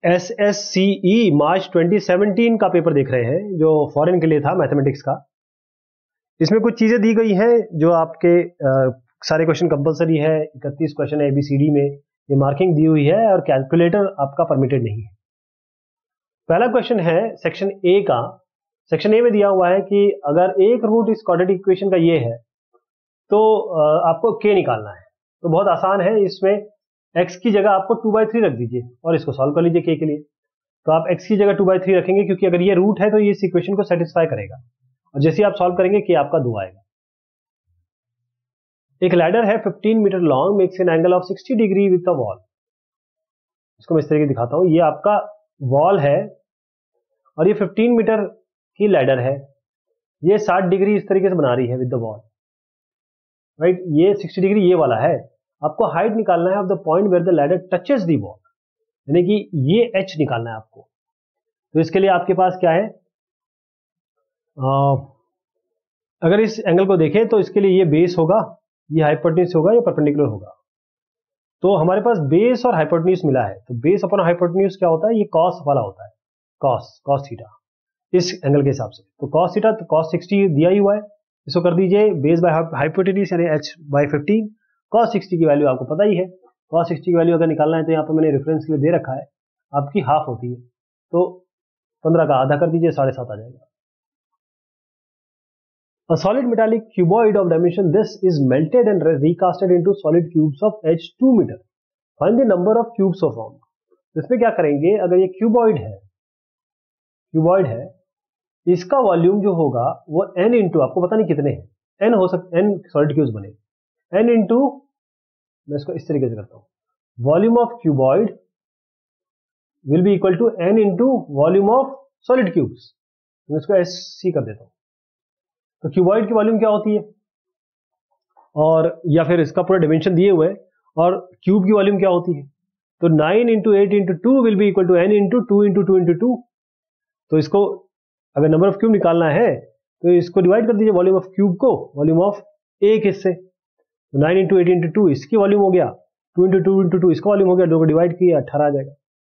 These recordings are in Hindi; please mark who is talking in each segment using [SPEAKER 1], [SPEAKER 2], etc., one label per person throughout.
[SPEAKER 1] SSCE मार्च 2017 का पेपर देख रहे हैं जो फॉरेन के लिए था मैथमेटिक्स का। इसमें कुछ चीज़ें दी गई हैं जो आपके सारे क्वेश्चन कंपलसरी है। 31 क्वेश्चन है ABCD में, ये मार्किंग दी हुई है और कैलकुलेटर आपका परमिटेड नहीं है। पहला क्वेश्चन है सेक्शन ए का। सेक्शन ए में दिया हुआ है कि अगर एक रूट इस क्वाड्रेटिक इक्वेशन का ये है तो आपको k निकालना है। तो बहुत आसान है, इसमें x की जगह आपको 2/3 रख दीजिए और इसको सॉल्व कर लीजिए k के लिए। तो आप x की जगह 2/3 रखेंगे क्योंकि अगर ये रूट है तो ये इस इक्वेशन को सेटिस्फाई करेगा और जैसे आप सॉल्व करेंगे k आपका 2 आएगा। एक लैडर है 15 meter long, makes an angle of 60 degree with the wall. इसको मैं इस तरीके दिखाता हूं। ये आपका वॉल है और ये 15 मीटर की लैडर है। ये 60 डिग्री इस तरीके से बना रही है विद द वॉल, राइट। ये 60 डिग्री ये वाला है। आपको हाइट निकालना है of the point where the ladder touches the wall, यानी कि ये h निकालना है आपको। तो इसके लिए आपके पास क्या है, अगर इस एंगल को देखें तो इसके लिए ये बेस होगा, ये हाइपोटेन्यूज होगा, ये परपेंडिकुलर होगा। तो हमारे पास बेस और हाइपोटेन्यूज मिला है। तो बेस अपॉन हाइपोटेन्यूज क्या होता है, ये कॉस वाला होता है, कॉस थीटा इस एंगल के हिसाब से। तो कॉस थीटा, तो कॉस 60 दिया ही हुआ है, इसको कर दीजिए बेस बाय हाइपोटेन्यूज यानी h/15। कॉस 60 की वैल्यू आपको पता ही है। कॉस 60 की वैल्यू अगर निकालना है तो यहाँ पर मैंने रेफरेंस के लिए दे रखा है, आपकी हाफ होती है। तो 15 का आधा कर दीजिए, 7.5 आ जाएगा। A solid metallic cuboid of dimension this is melted and recasted into solid cubes of h 2 meter. Find the number of cubes so formed. इसमें क्या करेंगे, अगर ये क्यूबॉइड है, इसका वॉल्यूम जो होगा वो n इंटू, आपको पता नहीं कितने हैं, n हो सकते, n सॉलिड क्यूब्स बने, n इंटू, मैं इसको इस तरीके से करता हूं, volume of cuboid will be equal to n into volume of solid cubes. मैं इसको SC कर देता हूं। तो क्यूबॉइड की वॉल्यूम क्या होती है, और या फिर इसका पूरा डिमेंशन दिए हुए, और क्यूब की वॉल्यूम क्या होती है। तो 9 into 8 into 2 will be equal to n into 2 into 2 into 2। तो इसको अगर नंबर ऑफ क्यूब निकालना है तो इसको डिवाइड कर दीजिए वॉल्यूम ऑफ क्यूब को वॉल्यूम ऑफ एक हिस्से। तो 9 इंटू 8 इंटू 2 इसकी वॉल्यूम हो गया, 2 इंटू 2 इंटू 2 इसका वॉल्यूम हो गया, दो को डिवाइड किया 18 आ जाएगा।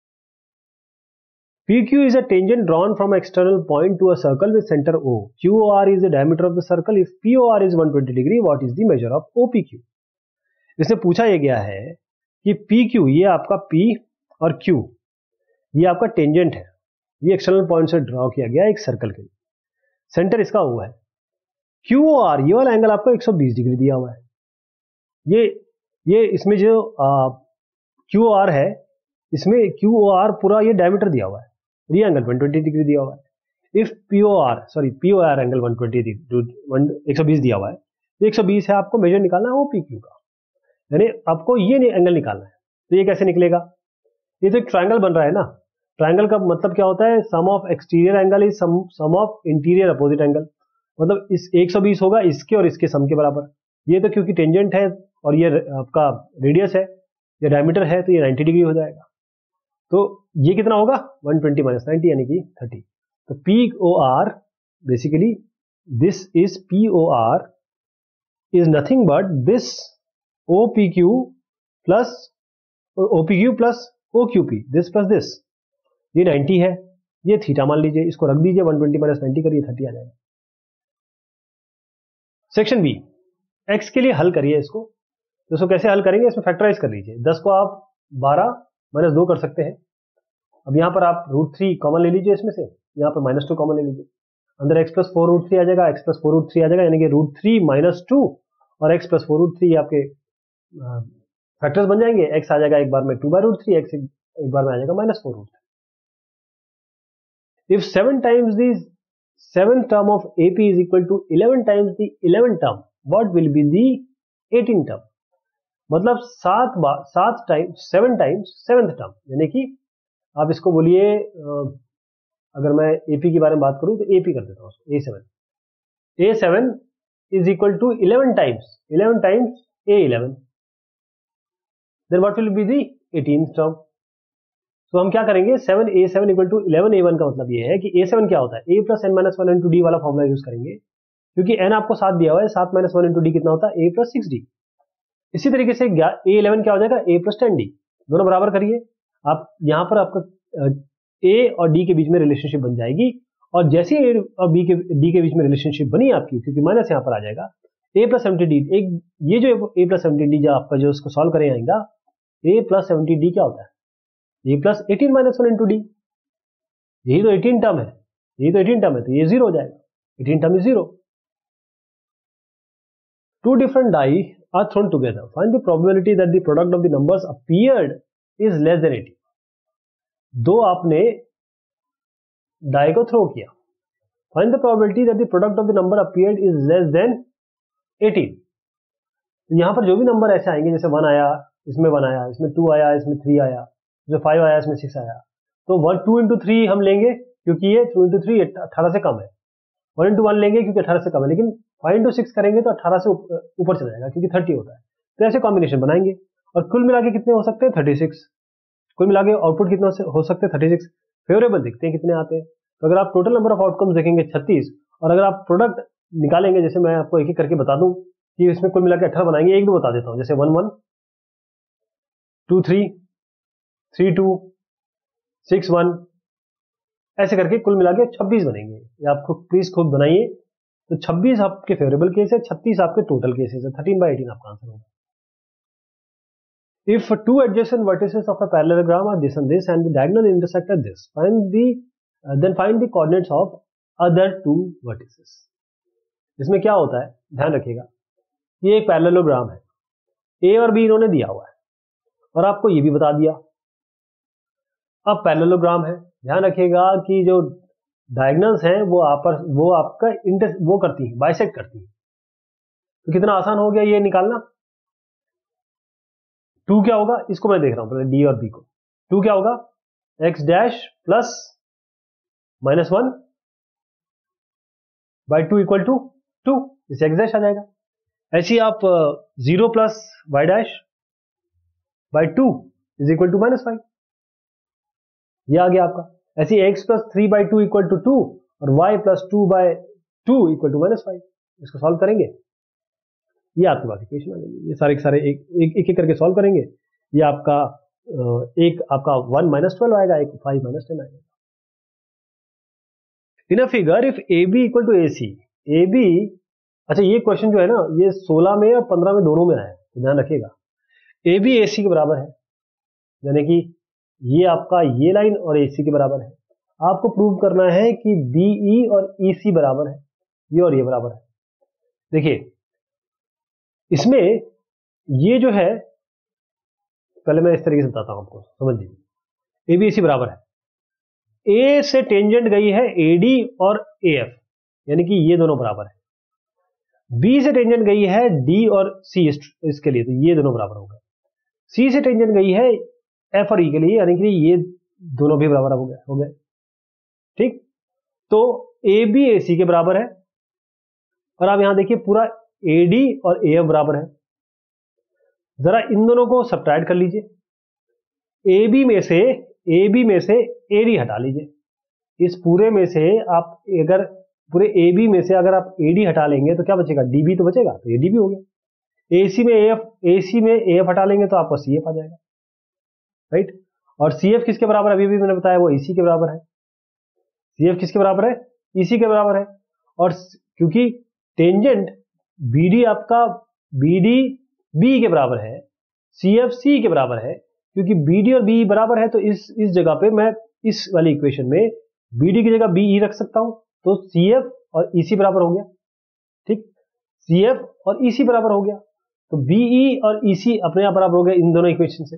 [SPEAKER 1] PQ is a tangent drawn from external point to a circle with center O. QOR is the diameter of the circle. If POR is 120 degree, what is the measure of OPQ? इसमें पूछा यह गया है कि PQ, ये आपका P और Q, ये आपका टेंजेंट है, ये एक्सटर्नल पॉइंट से ड्रॉ किया गया एक सर्कल के लिए, सेंटर इसका O है। QOR, ये वाला एंगल आपको 120 डिग्री दिया हुआ है। ये इसमें जो QOR है, इसमें QOR पूरा ये डायमीटर दिया हुआ है, ये एंगल 120 डिग्री दिया हुआ है। इफ POR एंगल 120 दिया हुआ है, 120 है, आपको मेजर निकालना है OPQ का, यानी आपको ये एंगल निकालना है। तो ये कैसे निकलेगा, ये तो एक ट्रायंगल बन रहा है ना। ट्रायंगल का मतलब क्या होता है, sum of exterior angle is sum of interior opposite angle. मतलब इस 120 होगा इसके और इसके सम के बराबर। ये तो क्योंकि टेंजेंट है और ये आपका रेडियस है, ये डायमीटर है, तो ये 90 डिग्री हो जाएगा। तो ये कितना होगा, 120 माइनस 90 यानी कि 30। तो POR basically this is POR is nothing but this OPQ plus OQP, this plus this. ये 90 है, ये थीटा मान लीजिए, इसको रख दीजिए, 120 माइनस 90 करिए, 30 आ जाएगा। सेक्शन बी, x के लिए हल करिए इसको। तो इसको कैसे हल करेंगे, इसमें फैक्टराइज कर लीजिए। 10 को आप 12 माइनस 2 कर सकते हैं। अब यहाँ पर आप √3 कॉमन ले लीजिए, इसमें से यहाँ पर -2 कॉमन ले लीजिए, अंदर x प्लस 4 √3 आ जाएगा, x प्लस 4 √3 आ जाएगा, यानी कि √3 माइनस 2 और x प्लस 4 √3 आपके फैक्टर्स बन जाएंगे। x आ जाएगा एक बार में 2/√3, x एक बार में आ जाएगा -4 √3। If 7 times the 7th term of AP is equal to 11 times the 11th term, what will be the 18th term? मतलब 7 टाइम्स 7th टर्म, यानी कि आप इसको बोलिए, अगर मैं AP की बारे में बात करूं तो AP कर देता हूं, A7 is equal to 11 times A11, then what will be the 18th term? तो हम क्या करेंगे, 7A7 इक्वल टू 11A1 का मतलब ये है कि A7 क्या होता है, A plus n minus 1 into d वाला फॉर्मूला यूज करेंगे, क्योंकि n आपको 7 दिया हुआ है, 7 माइनस 1 इंटू डी कितना होता है, A प्लस 6D। इसी तरीके से A11 क्या हो जाएगा, A प्लस 10D। दोनों बराबर करिए। आप यहाँ पर आपका ए और डी के बीच में रिलेशनशिप बन जाएगी, और जैसे ए और डी के बीच में रिलेशनशिप बनी आपकी, क्योंकि माइनस यहाँ पर आ जाएगा, ए प्लस 70d, एक ये जो ए प्लस 70d जो आपका जो उसको सॉल्व करें आएगा, ए प्लस 70d क्या होता है, a plus 18 minus 1 into d, यही तो 18 टर्म है, यही तो 18 टर्म है, तो ये 0 हो जाएगा, 18 term is 0। Two different die are thrown together. Find the probability that the product of the numbers appeared is less than 80. दो आपने डाई को थ्रो किया, find the probability that the product of the number appeared is less than 18. यहां पर जो भी नंबर ऐसे आएंगे, जैसे 1 आया, इसमें 1 आया, इसमें 2 आया, इसमें 3 आया, इसमें 5 आया, इसमें 6 आया, तो 1 2 into 3 हम लेंगे क्योंकि ये 2 into 3 18 से कम है, 1 into 1 लेंगे क्योंकि 18 से कम है, लेकिन 5 into 6 करेंगे तो 18 से ऊपर चला जाएगा क्योंकि 30 होता है। तो ऐसे कॉम्बिनेशन बनाएंगे और कुल मिला के कितने हो सकते हैं, 36। कुल मिला के आउटपुट कितने हो सकते हैं, 36। फेवरेबल देखते हैं कितने आते हैं। तो अगर आप टोटल नंबर ऑफ आउटकम्स देखेंगे 36, और अगर आप प्रोडक्ट निकालेंगे, जैसे मैं आपको एक एक करके बता दूं कि इसमें कुल मिला के 18 बनाएंगे, एक दो बता देता हूं, जैसे 1 1 2 3 3 2 6 1, ऐसे करके कुल मिला के 26 बनेंगे। ये आपको प्लीज खुद बनाइए। तो 26 आपके फेवरेबल केस है, 36 आपके टोटल केसेस है, 13/18 आपका आंसर होगा। If two adjacent vertices of a parallelogram are this and this and the diagonal intersect at this, then find the coordinates of other two vertices. इसमें क्या होता है, ध्यान रखिएगा, ये एक पैरेललोग्राम है, ए और बी इन्होंने दिया हुआ है और आपको ये भी बता दिया। अब पैरेललोग्राम है, ध्यान रखिएगा कि जो डायगोनल्स हैं वो आपका वो करती है, बाइसेक्ट करती है। तो कितना आसान हो गया ये निकालना। 2 क्या होगा, इसको मैं देख रहा हूं पहले डी और बी को। 2 क्या होगा, x dash plus -1 by 2 equal to 2, इसे एक्स डैश आ जाएगा। ऐसे ही आप 0 plus y dash by 2 is equal to -5, ये आ गया आपका। ऐसे x plus 3 by 2 equal to 2 और y plus 2 by 2 equal to -5, इसको सॉल्व करेंगे, ये आपके पास इक्वेशन आ जाएगी। ये सारे के सारे एक करके सॉल्व करेंगे, ये आपका एक आपका 1 -12 आएगा, एक 5 -10 आएगा। In a figure if A B equal to A C, A B, अच्छा ये क्वेश्चन जो है ना ये 16 में और 15 में दोनों में आया है, तो ध्यान रखिएगा। ए बी ए सी के बराबर है, यानी कि ये आपका ये लाइन और ए सी के बराबर है। आपको प्रूव करना है कि बी ई और ई सी बराबर है, ये और ये बराबर है। देखिए इसमें ये जो है, पहले मैं इस तरीके से बताता हूं आपको, समझ लीजिए। ए बी सी बराबर है, ए से टेंजेंट गई है ए डी और ए एफ, यानी कि ये दोनों बराबर है। बी से टेंजेंट गई है डी और सी, इसके लिए तो ये दोनों बराबर हो गए। सी से टेंजेंट गई है एफ और ई के लिए, यानी कि ये दोनों भी बराबर हो गए। ठीक, तो ए बी ए सी के बराबर है, और आप यहां देखिए पूरा ए डी और ए एफ बराबर है। जरा इन दोनों को सब्ट्रैक्ट कर लीजिए, ए बी में से ए डी हटा लीजिए। इस पूरे में से आप अगर पूरे ए बी में से अगर आप ए डी हटा लेंगे तो क्या बचेगा, डी बी तो बचेगा, तो ए डी बी हो गया। ए सी में ए एफ हटा लेंगे तो आपको सी एफ आ जाएगा, राइट। और सी एफ किसके बराबर है, अभी भी मैंने बताया वो इसी के बराबर है। सी एफ किसके बराबर है, इसी के बराबर है। और क्योंकि टेंजेंट बी डी आपका बी डी बी के बराबर है, सी एफ सी के बराबर है, क्योंकि बी डी और बी बराबर है तो इस जगह पे मैं इस वाली इक्वेशन में बी डी की जगह बी ई रख सकता हूं, तो सी एफ और ई सी बराबर हो गया। ठीक, सी एफ और ई सी बराबर हो गया, तो बी ई और ई सी अपने आप बराबर हो गए इन दोनों इक्वेशन से।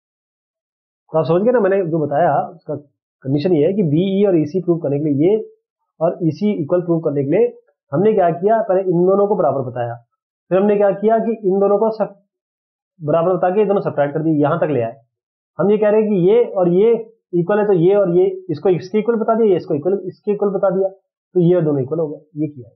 [SPEAKER 1] तो आप समझ गए ना, मैंने जो बताया उसका कंडीशन ये है कि बी ई और ई सी प्रूव करने के लिए ये और ई सी इक्वल प्रूव करने के लिए हमने क्या किया, पहले इन दोनों को बराबर बताया, फिर हमने क्या किया कि इन दोनों को बराबर बता के ये दोनों सब्ट्रैक्ट कर दिए, यहां तक ले आए। हम ये कह रहे हैं कि ये और ये इक्वल है, तो ये और ये इसको इसके इक्वल बता दिया, ये इसको इक्वल इसके इक्वल बता दिया, तो ये दोनों इक्वल हो गए, ये किया।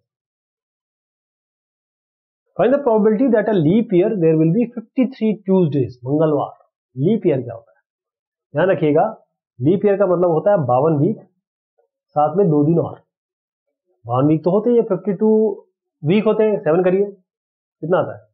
[SPEAKER 1] Find the probability that a leap year there will be 53 Tuesdays, मंगलवार। लीप ईयर क्या होता है, ध्यान रखिएगा, लीप ईयर का मतलब होता है 52 वीक, साथ में 2 दिन और। 52 वीक तो होते हैं, 52 वीक होते हैं, 7 करिए कितना आता है,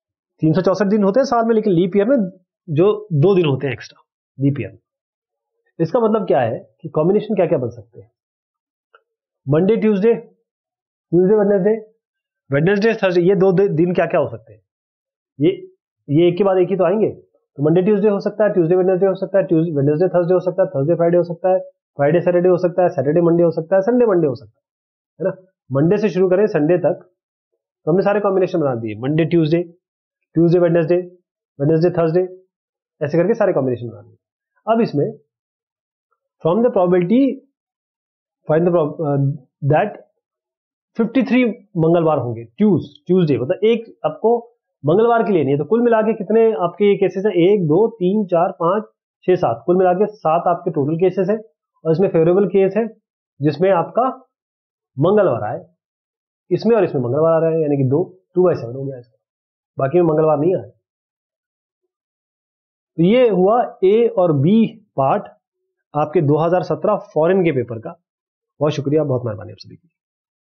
[SPEAKER 1] 364 दिन होते हैं साल में, लेकिन लीप ईयर में जो 2 दिन होते हैं एक्स्ट्रा लीप ईयर में। इसका मतलब क्या है कि कॉम्बिनेशन क्या क्या बन सकते हैं? Monday Tuesday, Tuesday Wednesday, Wednesday Thursday, ये दो दिन क्या क्या हो सकते हैं? ये एक के बाद एक ही तो आएंगे। तो मंडे ट्यूसडे हो सकता है, ट्यूसडे वेडनेसडे हो सकता है, वेडनेसडे थर्सडे हो सकता है, थर्सडे फ्राइडे हो सकता है, फ्राइडे सैटरडे हो सकता है, सैटरडे मंडे हो सकता है, संडे मंडे हो सकता है ना। मंडे से शुरू करें संडे तक तो हमने सारे कॉम्बिनेशन बना दिए, Monday Tuesday, Tuesday Wednesday, Wednesday Thursday, ऐसे करके सारे कॉम्बिनेशन बना दिए। अब इसमें from the probability find that 53 मंगलवार होंगे, ट्यूसडे मतलब एक आपको मंगलवार के लिए नहीं है, तो कुल मिला के कितने आपके ये केसेस है? 1 2 3 4 5 6 7, कुल मिला के 7 आपके टोटल केसेस है। और इसमें फेवरेबल केस है जिसमें आपका मंगलवार आए, इसमें और इसमें मंगलवार आ रहा है, यानी कि 2/7 हो गया इसका, बाकी में मंगलवार नहीं आए। तो ये हुआ ए और बी पार्ट आपके 2017 फॉरेन के पेपर का। बहुत शुक्रिया, बहुत मेहरबानी आप सभी की।